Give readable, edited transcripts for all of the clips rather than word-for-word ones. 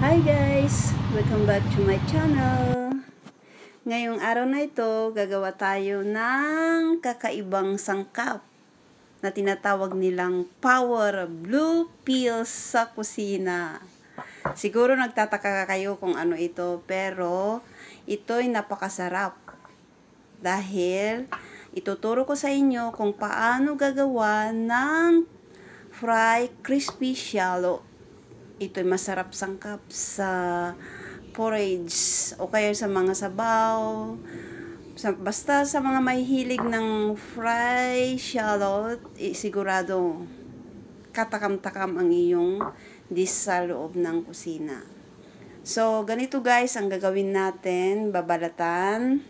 Hi guys! Welcome back to my channel. Ngayong araw na ito, gagawa tayo ng kakaibang sangkap na tinatawag nilang Power Blue Pills sa kusina. Siguro nagtataka kayo kung ano ito, pero ito'y napakasarap. Dahil ituturo ko sa inyo kung paano gagawa ng fried crispy shallot. Ito'y masarap sangkap sa porridge o kaya sa mga sabaw. Basta sa mga mahihilig ng fried shallot, sigurado katakam-takam ang iyong dish sa loob ng kusina. So, ganito guys ang gagawin natin. Babalatan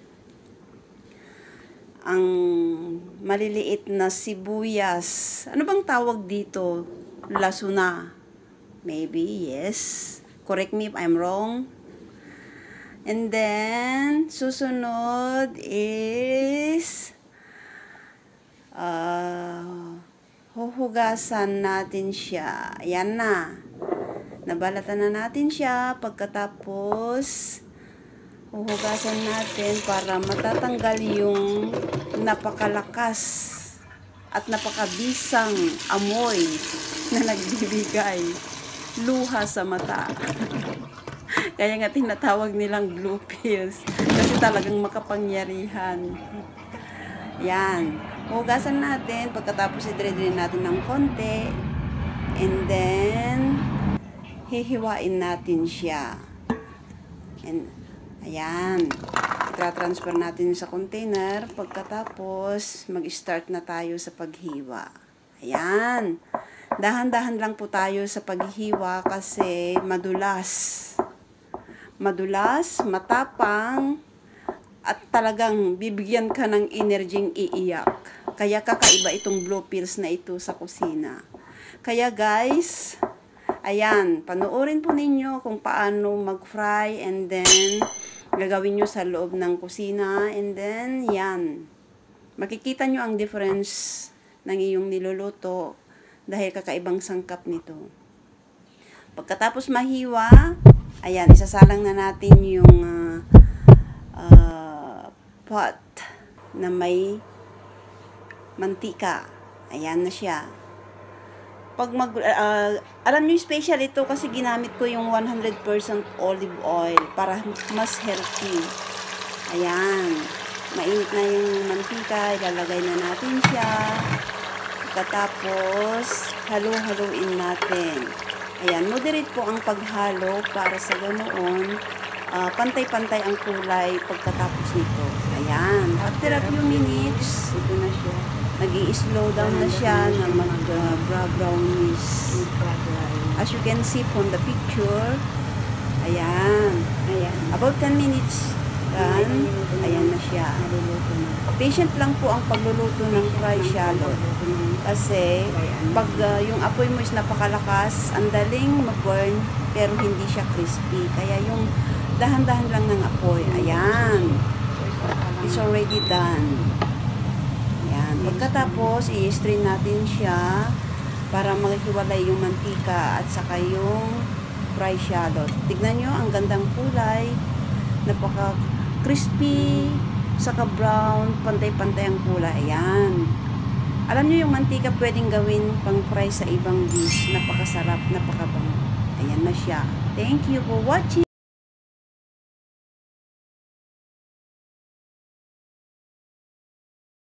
ang maliliit na sibuyas. Ano bang tawag dito? Lasuna. Maybe, yes. Correct me if I'm wrong. And then, susunod is huhugasan natin siya. Ayan na. Nabalatan na natin siya. Pagkatapos, huhugasan natin para matatanggal yung napakalakas at napakabisang amoy na nagbibigay luha sa mata. Kaya nga tinatawag nilang blue pills kasi talagang makapangyarihan. Yan. Hugasan natin. Pagkatapos i-drain natin ng konti. And then hihiwain natin siya. And ayan. Itra-transfer natin sa container. Pagkatapos mag-start na tayo sa paghiwa. Ayan. Dahan-dahan lang po tayo sa paghihiwa kasi madulas. Madulas, matapang, at talagang bibigyan ka ng energyng iiyak. Kaya kakaiba itong blue pills na ito sa kusina. Kaya guys, ayan, panoorin po ninyo kung paano mag-fry and then gagawin nyo sa loob ng kusina and then yan. Makikita nyo ang difference ng iyong niluluto dahil kakaibang sangkap nito. Pagkatapos mahiwa, ayan, isasalang na natin yung pot na may mantika. Ayan na siya. Pag alam niyo special ito kasi ginamit ko yung 100% olive oil para mas healthy. Ayan. Mainit na yung mantika, ilalagay na natin siya. Pagkatapos, halo-haloin natin. Ayan, moderate po ang paghalo para sa ganoon, pantay-pantay ang kulay pagkatapos nito. Ayan, after a few minutes, ito na siya. Nag-i-slow down na siya na mag-brownish. As you can see from the picture, ayan, about 10 minutes. Ayan na siya. Patient lang po ang pagluluto ng fried shallot. Kasi, pag yung apoy mo is napakalakas, ang daling mag-burn, pero hindi siya crispy. Kaya yung dahan-dahan lang ng apoy. Ayan. It's already done. Ayan. Pagkatapos, i-strain natin siya para maghiwalay yung mantika at saka yung fried shallot. Tignan nyo, ang gandang kulay. Napaka-crispy, saka brown, pantay-pantay ang kulay. Ayan. Alam nyo yung mantika pwedeng gawin pang fry sa ibang dish. Napakasarap, napakabango. Ayan na siya. Thank you for watching.